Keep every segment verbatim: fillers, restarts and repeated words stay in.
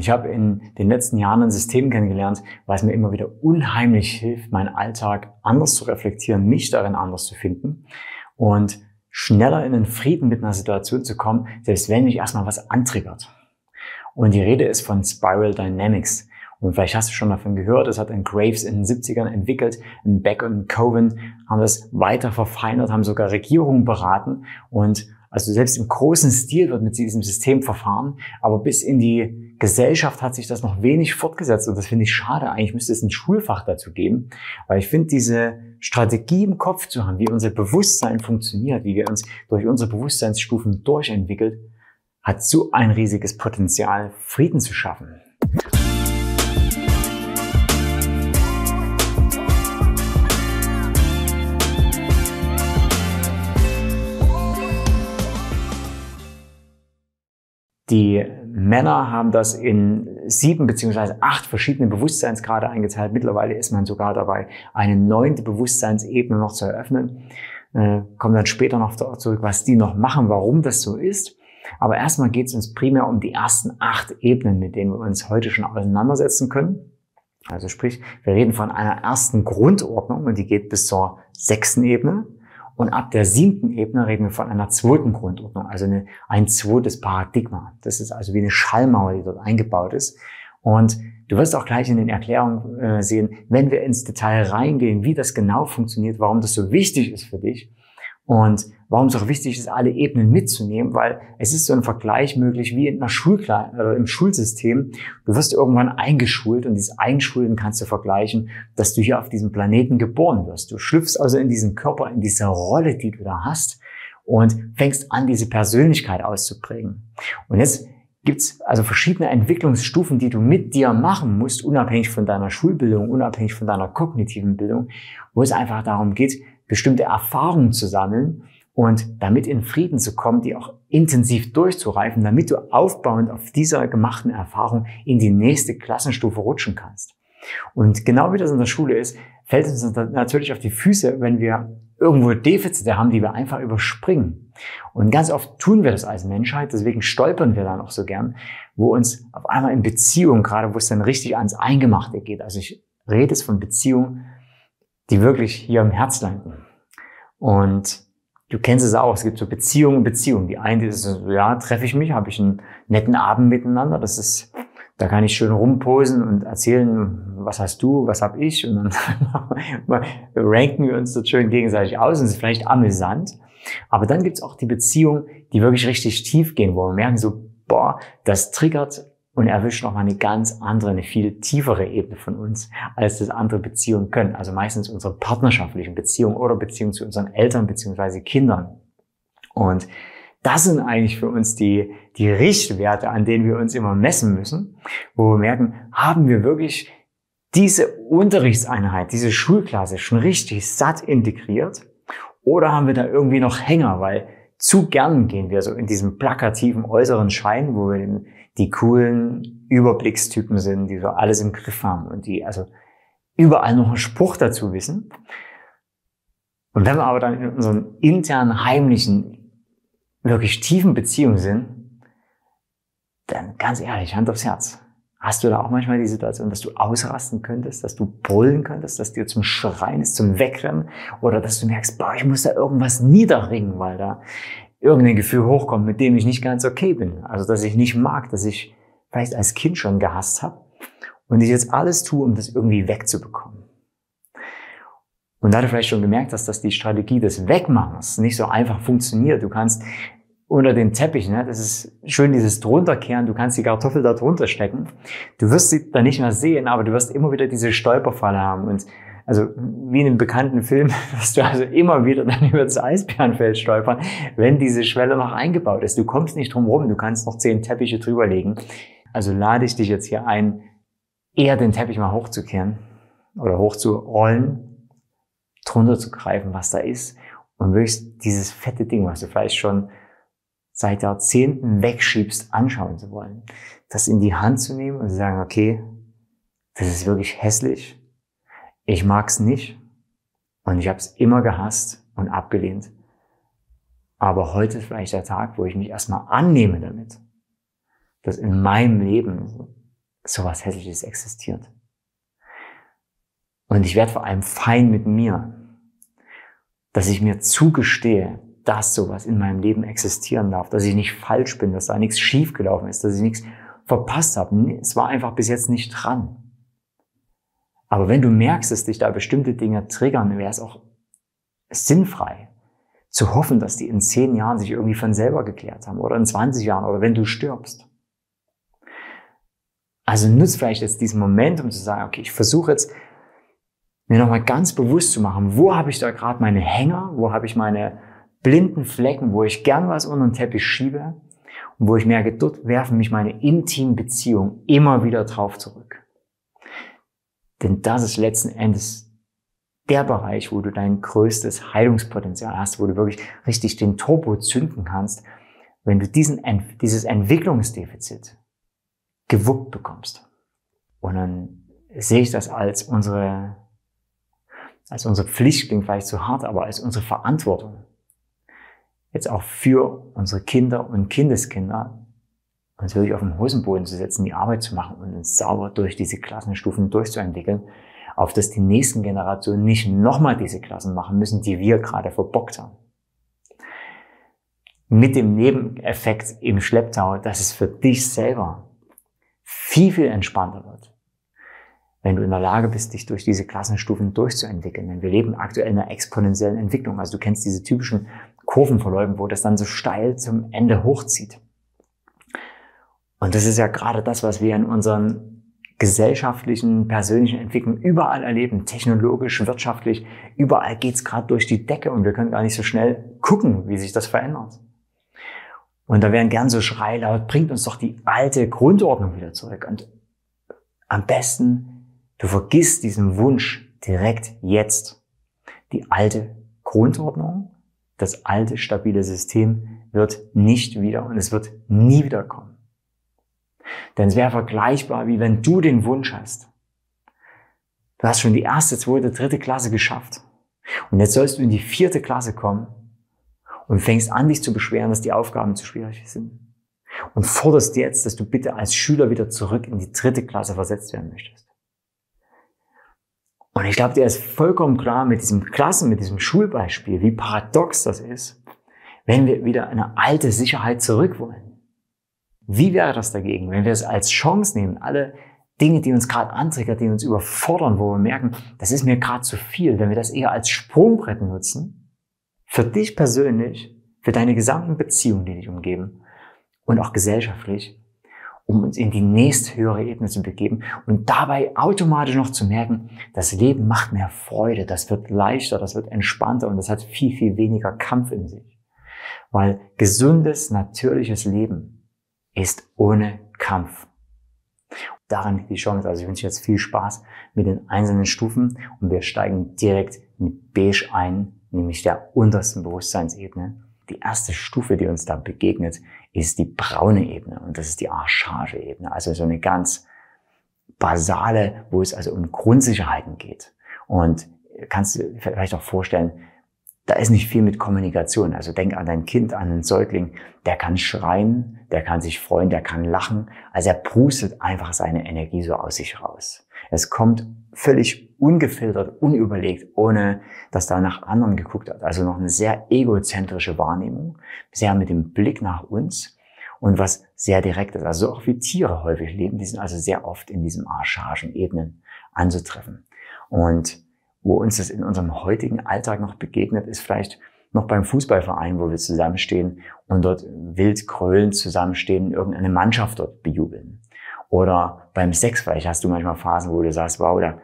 ich habe in den letzten Jahren ein System kennengelernt, was mir immer wieder unheimlich hilft, meinen Alltag anders zu reflektieren, mich darin anders zu finden und schneller in den Frieden mit einer Situation zu kommen, selbst wenn mich erstmal was antriggert. Und die Rede ist von Spiral Dynamics. Und vielleicht hast du schon davon gehört, das hat ein Graves in den siebzigern entwickelt, ein Beck und ein Coven haben das weiter verfeinert, haben sogar Regierungen beraten und also selbst im großen Stil wird mit diesem System verfahren, aber bis in die Gesellschaft hat sich das noch wenig fortgesetzt und das finde ich schade. Eigentlich müsste es ein Schulfach dazu geben, weil ich finde, diese Strategie im Kopf zu haben, wie unser Bewusstsein funktioniert, wie wir uns durch unsere Bewusstseinsstufen durchentwickelt, hat so ein riesiges Potenzial, Frieden zu schaffen. Die Männer haben das in sieben beziehungsweise acht verschiedene Bewusstseinsgrade eingeteilt. Mittlerweile ist man sogar dabei, eine neunte Bewusstseinsebene noch zu eröffnen. Äh, kommen dann später noch zurück, was die noch machen, warum das so ist. Aber erstmal geht es uns primär um die ersten acht Ebenen, mit denen wir uns heute schon auseinandersetzen können. Also sprich, wir reden von einer ersten Grundordnung und die geht bis zur sechsten Ebene. Und ab der siebten Ebene reden wir von einer zweiten Grundordnung, also eine, ein zweites Paradigma. Das ist also wie eine Schallmauer, die dort eingebaut ist. Und du wirst auch gleich in den Erklärungen äh, sehen, wenn wir ins Detail reingehen, wie das genau funktioniert, warum das so wichtig ist für dich und warum es auch wichtig ist, alle Ebenen mitzunehmen, weil es ist so ein Vergleich möglich wie in einer Schulkla oder im Schulsystem. Du wirst irgendwann eingeschult und dieses Einschulen kannst du vergleichen, dass du hier auf diesem Planeten geboren wirst. Du schlüpfst also in diesen Körper, in diese Rolle, die du da hast und fängst an, diese Persönlichkeit auszuprägen. Und jetzt gibt's also verschiedene Entwicklungsstufen, die du mit dir machen musst, unabhängig von deiner Schulbildung, unabhängig von deiner kognitiven Bildung, wo es einfach darum geht, bestimmte Erfahrungen zu sammeln und damit in Frieden zu kommen, die auch intensiv durchzureifen, damit du aufbauend auf dieser gemachten Erfahrung in die nächste Klassenstufe rutschen kannst. Und genau wie das in der Schule ist, fällt uns natürlich auf die Füße, wenn wir irgendwo Defizite haben, die wir einfach überspringen. Und ganz oft tun wir das als Menschheit, deswegen stolpern wir dann auch so gern, wo uns auf einmal in Beziehungen, gerade wo es dann richtig ans Eingemachte geht, also ich rede jetzt von Beziehungen, die wirklich hier im Herz landen. Und du kennst es auch, es gibt so Beziehungen und Beziehungen. Die eine ist so, ja, treffe ich mich, habe ich einen netten Abend miteinander, das ist, da kann ich schön rumposen und erzählen, was hast du, was habe ich, und dann ranken wir uns dort schön gegenseitig aus und es ist vielleicht amüsant. Aber dann gibt's auch die Beziehungen, die wirklich richtig tief gehen, wo wir merken so, boah, das triggert und erwischt nochmal eine ganz andere, eine viel tiefere Ebene von uns, als das andere Beziehungen können. Also meistens unsere partnerschaftlichen Beziehungen oder Beziehungen zu unseren Eltern bzw. Kindern. Und das sind eigentlich für uns die, die Richtwerte, an denen wir uns immer messen müssen, wo wir merken, haben wir wirklich diese Unterrichtseinheit, diese Schulklasse schon richtig satt integriert oder haben wir da irgendwie noch Hänger, weil zu gern gehen wir so in diesem plakativen äußeren Schein, wo wir den, die coolen Überblickstypen sind, die so alles im Griff haben und die also überall noch einen Spruch dazu wissen. Und wenn wir aber dann in unseren internen, heimlichen, wirklich tiefen Beziehungen sind, dann ganz ehrlich, Hand aufs Herz. Hast du da auch manchmal die Situation, dass du ausrasten könntest, dass du brüllen könntest, dass dir zum Schreien ist, zum Wegrennen oder dass du merkst, boah, ich muss da irgendwas niederringen, weil da irgendein Gefühl hochkommt, mit dem ich nicht ganz okay bin. Also, dass ich nicht mag, dass ich vielleicht als Kind schon gehasst habe und ich jetzt alles tue, um das irgendwie wegzubekommen. Und da du vielleicht schon gemerkt hast, dass die Strategie des Wegmachens nicht so einfach funktioniert. Du kannst unter den Teppich, ne, das ist schön dieses drunterkehren, du kannst die Kartoffel da drunter stecken. Du wirst sie dann nicht mehr sehen, aber du wirst immer wieder diese Stolperfalle haben und also wie in einem bekannten Film wirst du also immer wieder dann über das Eisbärenfeld stolpern, wenn diese Schwelle noch eingebaut ist. Du kommst nicht drum rum, du kannst noch zehn Teppiche drüberlegen. Also lade ich dich jetzt hier ein, eher den Teppich mal hochzukehren oder hochzurollen, drunter zu greifen, was da ist und wirklich dieses fette Ding, was du vielleicht schon seit Jahrzehnten wegschiebst, anschauen zu wollen. Das in die Hand zu nehmen und zu sagen, okay, das ist wirklich hässlich, ich mag's nicht und ich habe es immer gehasst und abgelehnt. Aber heute ist vielleicht der Tag, wo ich mich erstmal annehme damit, dass in meinem Leben sowas Hässliches existiert. Und ich werde vor allem fein mit mir, dass ich mir zugestehe, dass sowas in meinem Leben existieren darf, dass ich nicht falsch bin, dass da nichts schiefgelaufen ist, dass ich nichts verpasst habe. Es war einfach bis jetzt nicht dran. Aber wenn du merkst, dass dich da bestimmte Dinge triggern, wäre es auch sinnfrei zu hoffen, dass die in zehn Jahren sich irgendwie von selber geklärt haben oder in zwanzig Jahren oder wenn du stirbst. Also nutzt vielleicht jetzt diesen Moment, um zu sagen, okay, ich versuche jetzt mir nochmal ganz bewusst zu machen, wo habe ich da gerade meine Hänger, wo habe ich meine blinden Flecken, wo ich gern was unter den Teppich schiebe und wo ich merke, dort werfen mich meine intimen Beziehungen immer wieder drauf zurück. Denn das ist letzten Endes der Bereich, wo du dein größtes Heilungspotenzial hast, wo du wirklich richtig den Turbo zünden kannst, wenn du diesen, dieses Entwicklungsdefizit gewuppt bekommst. Und dann sehe ich das als unsere, als unsere Pflicht, klingt vielleicht zu hart, aber als unsere Verantwortung. Jetzt auch für unsere Kinder und Kindeskinder, uns wirklich auf den Hosenboden zu setzen, die Arbeit zu machen und uns sauber durch diese Klassenstufen durchzuentwickeln, auf dass die nächsten Generationen nicht nochmal diese Klassen machen müssen, die wir gerade verbockt haben. Mit dem Nebeneffekt im Schlepptau, dass es für dich selber viel, viel entspannter wird, wenn du in der Lage bist, dich durch diese Klassenstufen durchzuentwickeln. Denn wir leben aktuell in einer exponentiellen Entwicklung. Also du kennst diese typischen Kurvenverläufe, wo das dann so steil zum Ende hochzieht. Und das ist ja gerade das, was wir in unseren gesellschaftlichen, persönlichen Entwicklungen überall erleben. Technologisch, wirtschaftlich, überall geht's gerade durch die Decke und wir können gar nicht so schnell gucken, wie sich das verändert. Und da werden gern so Schrei laut, bringt uns doch die alte Grundordnung wieder zurück. Und am besten, du vergisst diesen Wunsch direkt jetzt. Die alte Grundordnung, das alte stabile System wird nicht wieder und es wird nie wieder kommen. Denn es wäre vergleichbar, wie wenn du den Wunsch hast. Du hast schon die erste, zweite, dritte Klasse geschafft. Und jetzt sollst du in die vierte Klasse kommen und fängst an, dich zu beschweren, dass die Aufgaben zu schwierig sind. Und forderst jetzt, dass du bitte als Schüler wieder zurück in die dritte Klasse versetzt werden möchtest. Und ich glaube, dir ist vollkommen klar mit diesem Klassen, mit diesem Schulbeispiel, wie paradox das ist, wenn wir wieder eine alte Sicherheit zurück wollen. Wie wäre das dagegen, wenn wir es als Chance nehmen, alle Dinge, die uns gerade antriggern, die uns überfordern, wo wir merken, das ist mir gerade zu viel, wenn wir das eher als Sprungbrett nutzen, für dich persönlich, für deine gesamten Beziehungen, die dich umgeben und auch gesellschaftlich, um uns in die nächsthöhere Ebene zu begeben und dabei automatisch noch zu merken, das Leben macht mehr Freude, das wird leichter, das wird entspannter und das hat viel, viel weniger Kampf in sich. Weil gesundes, natürliches Leben ist ohne Kampf. Daran liegt die Chance. Also ich wünsche jetzt viel Spaß mit den einzelnen Stufen und wir steigen direkt mit Beige ein, nämlich der untersten Bewusstseinsebene. Die erste Stufe, die uns da begegnet, ist die braune Ebene und das ist die Archage-Ebene. Also so eine ganz basale, wo es also um Grundsicherheiten geht. Und kannst du dir vielleicht auch vorstellen, da ist nicht viel mit Kommunikation. Also denk an dein Kind, an einen Säugling. Der kann schreien, der kann sich freuen, der kann lachen. Also er prustet einfach seine Energie so aus sich raus. Es kommt völlig ungefiltert, unüberlegt, ohne dass da nach anderen geguckt hat. Also noch eine sehr egozentrische Wahrnehmung, sehr mit dem Blick nach uns und was sehr direkt ist. Also auch wie Tiere häufig leben, die sind also sehr oft in diesen archaischen Ebenen anzutreffen. Und wo uns das in unserem heutigen Alltag noch begegnet, ist vielleicht noch beim Fußballverein, wo wir zusammenstehen und dort wild grölend zusammenstehen, irgendeine Mannschaft dort bejubeln. Oder beim Sex, vielleicht hast du manchmal Phasen, wo du sagst, wow, da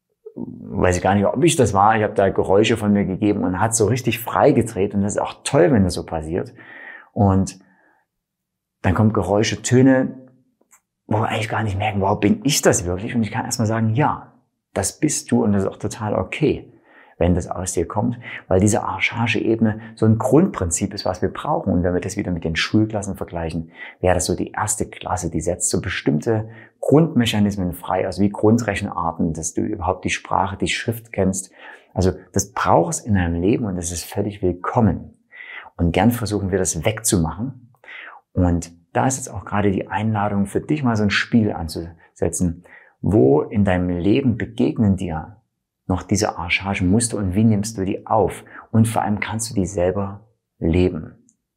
weiß ich gar nicht, ob ich das war, ich habe da Geräusche von mir gegeben und hat so richtig frei gedreht und das ist auch toll, wenn das so passiert. Und dann kommen Geräusche, Töne, wo wir eigentlich gar nicht merken, wow, bin ich das wirklich? Und ich kann erstmal sagen, ja. Das bist du und das ist auch total okay, wenn das aus dir kommt, weil diese Archage-Ebene so ein Grundprinzip ist, was wir brauchen. Und wenn wir das wieder mit den Schulklassen vergleichen, wäre das so die erste Klasse, die setzt so bestimmte Grundmechanismen frei, also wie Grundrechenarten, dass du überhaupt die Sprache, die Schrift kennst. Also das brauchst in deinem Leben und das ist völlig willkommen. Und gern versuchen wir das wegzumachen und da ist jetzt auch gerade die Einladung für dich, mal so ein Spiel anzusetzen. Wo in deinem Leben begegnen dir noch diese archaischen Muster und wie nimmst du die auf? Und vor allem kannst du die selber leben.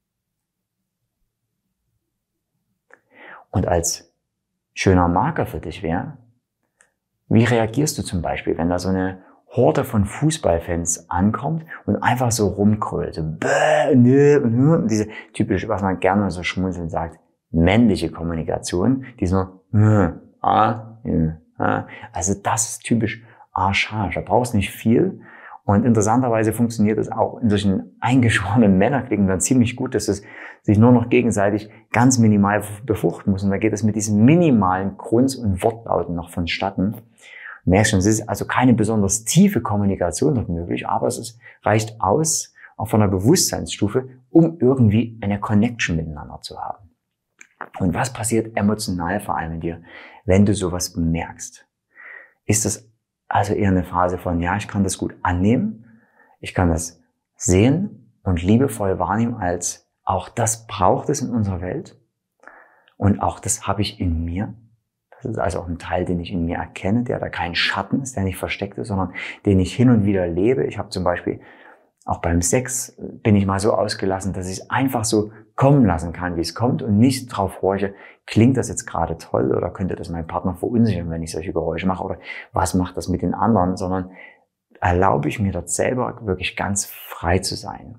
Und als schöner Marker für dich wäre, wie reagierst du zum Beispiel, wenn da so eine Horde von Fußballfans ankommt und einfach so rumkrölt, so bäh, nö, nö, diese typische, was man gerne so schmunzeln sagt, männliche Kommunikation, die so, nö, ah, nö, ah. Also das ist typisch archaisch, da brauchst du nicht viel. Und interessanterweise funktioniert das auch in solchen eingeschworenen Männerklicken dann ziemlich gut, dass es sich nur noch gegenseitig ganz minimal befruchten muss. Und da geht es mit diesen minimalen Grunz- und Wortlauten noch vonstatten. Du merkst schon, es ist also keine besonders tiefe Kommunikation dort möglich, aber es ist, reicht aus, auch von der Bewusstseinsstufe, um irgendwie eine Connection miteinander zu haben. Und was passiert emotional vor allem in dir, wenn du sowas bemerkst? Ist das also eher eine Phase von, ja, ich kann das gut annehmen, ich kann das sehen und liebevoll wahrnehmen als, auch das braucht es in unserer Welt und auch das habe ich in mir. Das ist also auch ein Teil, den ich in mir erkenne, der da kein Schatten ist, der nicht versteckt ist, sondern den ich hin und wieder lebe. Ich habe zum Beispiel auch beim Sex bin ich mal so ausgelassen, dass ich es einfach so kommen lassen kann, wie es kommt und nicht drauf horche, klingt das jetzt gerade toll oder könnte das mein Partner verunsichern, wenn ich solche Geräusche mache oder was macht das mit den anderen, sondern erlaube ich mir dort selber wirklich ganz frei zu sein.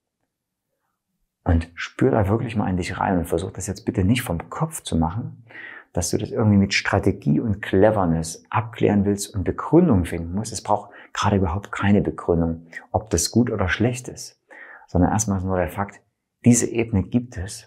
Und spür da wirklich mal in dich rein und versuch das jetzt bitte nicht vom Kopf zu machen, dass du das irgendwie mit Strategie und Cleverness abklären willst und Begründung finden musst. Es braucht gerade überhaupt keine Begründung, ob das gut oder schlecht ist, sondern erstmal nur der Fakt, diese Ebene gibt es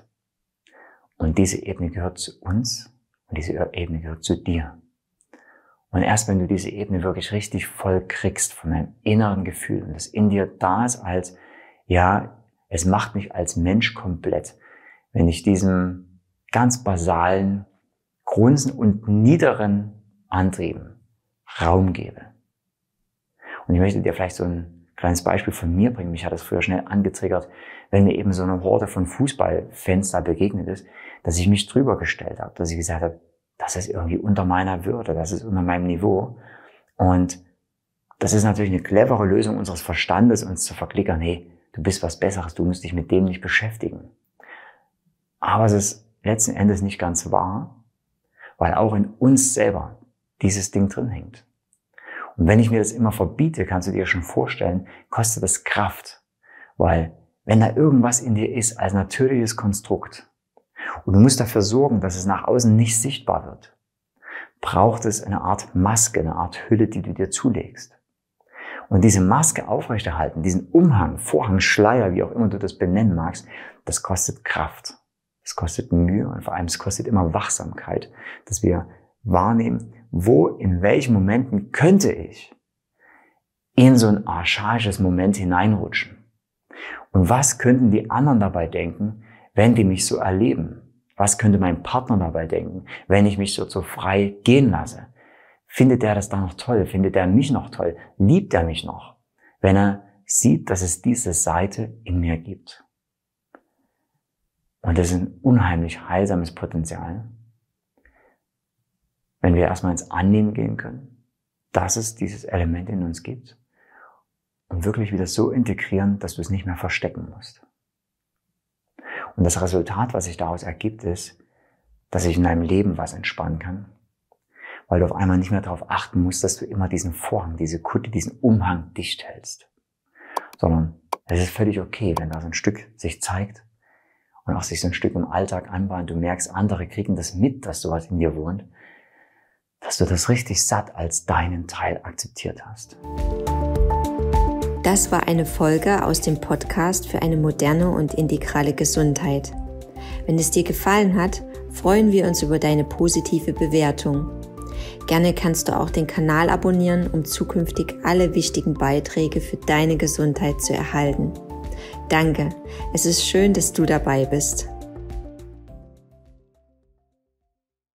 und diese Ebene gehört zu uns und diese Ebene gehört zu dir. Und erst wenn du diese Ebene wirklich richtig voll kriegst von deinem inneren Gefühl und das in dir da ist als, ja, es macht mich als Mensch komplett, wenn ich diesem ganz basalen Grunzen und niederen Antrieben Raum gebe. Und ich möchte dir vielleicht so ein kleines Beispiel von mir bringen. Mich hat das früher schnell angetriggert, wenn mir eben so eine Horde von Fußballfans da begegnet ist, dass ich mich drüber gestellt habe, dass ich gesagt habe, das ist irgendwie unter meiner Würde, das ist unter meinem Niveau. Und das ist natürlich eine clevere Lösung unseres Verstandes, uns zu verklickern, hey, du bist was Besseres, du musst dich mit dem nicht beschäftigen. Aber es ist letzten Endes nicht ganz wahr, weil auch in uns selber dieses Ding drin hängt. Und wenn ich mir das immer verbiete, kannst du dir schon vorstellen, kostet das Kraft. Weil wenn da irgendwas in dir ist als natürliches Konstrukt und du musst dafür sorgen, dass es nach außen nicht sichtbar wird, braucht es eine Art Maske, eine Art Hülle, die du dir zulegst. Und diese Maske aufrechterhalten, diesen Umhang, Vorhang, Schleier, wie auch immer du das benennen magst, das kostet Kraft. Es kostet Mühe und vor allem es kostet immer Wachsamkeit, dass wir wahrnehmen, wo, in welchen Momenten könnte ich in so ein archaisches Moment hineinrutschen. Und was könnten die anderen dabei denken, wenn die mich so erleben? Was könnte mein Partner dabei denken, wenn ich mich so, so frei gehen lasse? Findet der das da noch toll? Findet der mich noch toll? Liebt er mich noch? Wenn er sieht, dass es diese Seite in mir gibt. Und das ist ein unheimlich heilsames Potenzial, wenn wir erstmal ins Annehmen gehen können, dass es dieses Element in uns gibt und wirklich wieder so integrieren, dass du es nicht mehr verstecken musst. Und das Resultat, was sich daraus ergibt, ist, dass sich in deinem Leben was entspannen kann, weil du auf einmal nicht mehr darauf achten musst, dass du immer diesen Vorhang, diese Kutte, diesen Umhang dicht hältst, sondern es ist völlig okay, wenn da so ein Stück sich zeigt und auch sich so ein Stück im Alltag anbahnt. Du merkst, andere kriegen das mit, dass sowas in dir wohnt, dass du das richtig satt als deinen Teil akzeptiert hast. Das war eine Folge aus dem Podcast für eine moderne und integrale Gesundheit. Wenn es dir gefallen hat, freuen wir uns über deine positive Bewertung. Gerne kannst du auch den Kanal abonnieren, um zukünftig alle wichtigen Beiträge für deine Gesundheit zu erhalten. Danke, es ist schön, dass du dabei bist.